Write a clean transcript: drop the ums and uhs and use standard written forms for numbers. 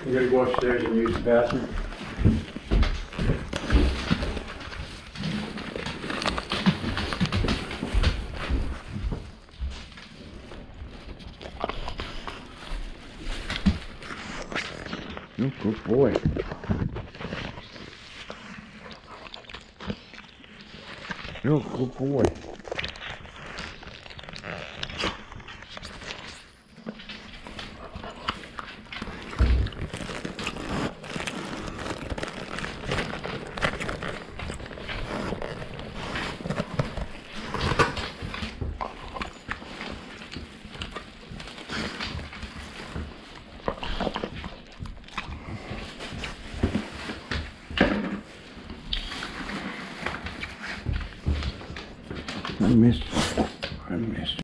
You gotta go upstairs and use the bathroom. Oh, good boy. Oh, good boy. I missed.